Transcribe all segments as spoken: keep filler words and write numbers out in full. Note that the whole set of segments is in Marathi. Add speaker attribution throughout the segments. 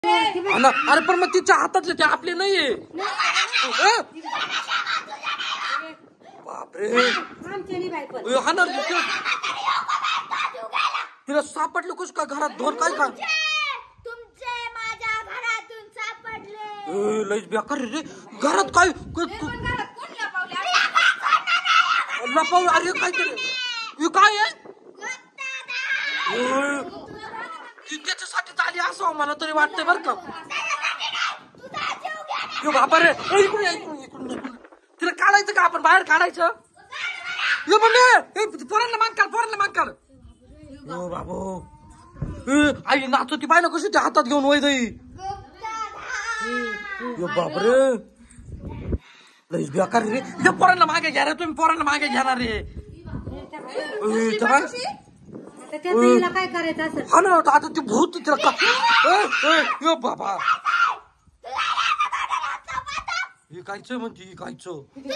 Speaker 1: अरे पण मग तिच्या हातातले ते आपले नाहीये. बापरे हा ना तिला सापडलं कस का घरात धोर काय का लईच बेकार रे घरात काय लपाव. अरे काय केलं काय आहे त्याच्यासाठी आली असं मला तरी वाटतंय बरं का. बाबा रे इकडून इकडून इकडून तिला काढायचं का आपण बाहेर काढायचं पोरांना मान काढ पोरांना मान काढ. हो बाबू आई नाचो ती बाय ना कशी त्या हातात घेऊन वय जाई. बापरे लईच बेकार रे त्या पोरांना मागे घ्या रे तुम्ही पोरांना मागे घेणार रे.
Speaker 2: काय करायचं असं
Speaker 1: हा ना आता ते भूत तिला का बाबा हे कायचं म्हणते हे कायचं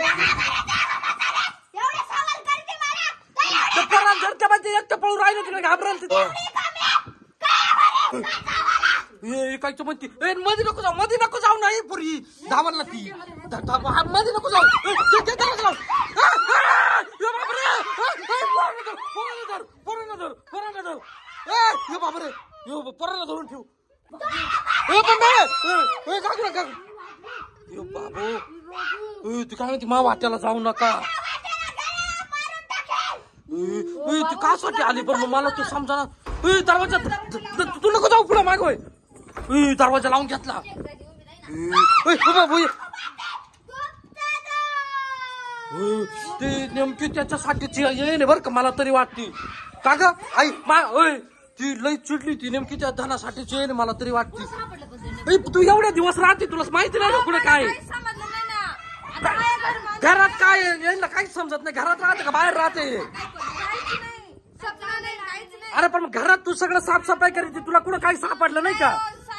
Speaker 1: एकटं पळून राहिलं तिला घाबरायला हे कायचं म्हणते मध्ये नको जाऊ मध्ये नको जाऊ नाही पुरी धावायला ती मध्ये नको जाऊ बापरे पोरांना धरून ठेव बाबू तू काय म्हणते मा वाट्याला जाऊ नका. ती कासाठी आली पण मग मला तू समजा ना दरवाजा तू नको जाऊ पुढे मागोय दरवाजा लावून घेतला. ते नेमकी त्याच्यासाठीची येईल बरं का मला तरी वाटते का ग आई मा ती लई चिडली ती नेमकी त्या धनासाठीची येईल मला तरी वाटते. तू एवढ्या दिवस राहते तुला माहिती नाही कुठे काय घरात काय यांना काहीच समजत नाही. घरात राहते का बाहेर राहते. अरे पण घरात तू सगळं साफसफाई करायची तुला कुठं काही सापडलं नाही का.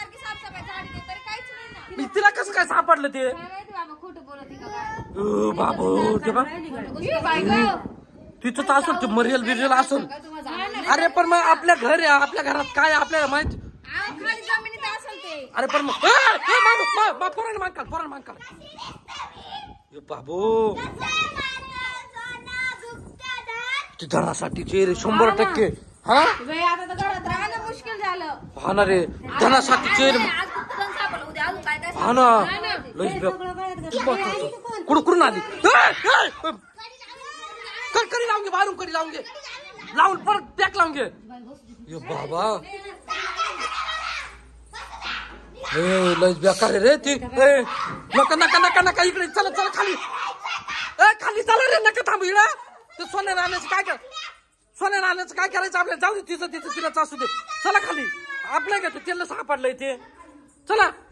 Speaker 1: तिला कसं काय सापडलं ते बाबू ते बघ तिथं तर असेल ते मरियल बिरियल असेल. अरे पण मग आपल्या घर आहे आपल्या घरात काय आपल्याला माहिती. अरे पण मग पोरांना माग काढ पोरांना माग काढ बाबू ती धनासाठीचे रे शंभर टक्के. हा
Speaker 2: मुश्किल झालं
Speaker 1: हा ना रे धनासाठीचे हा ना लईच कुठं कुठून आली करी लावून घे बाहेरून करी लावून घे लावून परत पॅक लावून घे. बाबा लईच बेकार रे ती नका नका नका नका इकडे चला चला खाली खाली चला रे नका थांब इकडे. ते सोन्या राहण्याचं काय कर सोन्या राहण्याचं काय करायचं आपल्याला जाऊ दे तिचं तिचं तिला असू दे चला खाली आपल्या घेतो त्याला सापडलंय ते चला.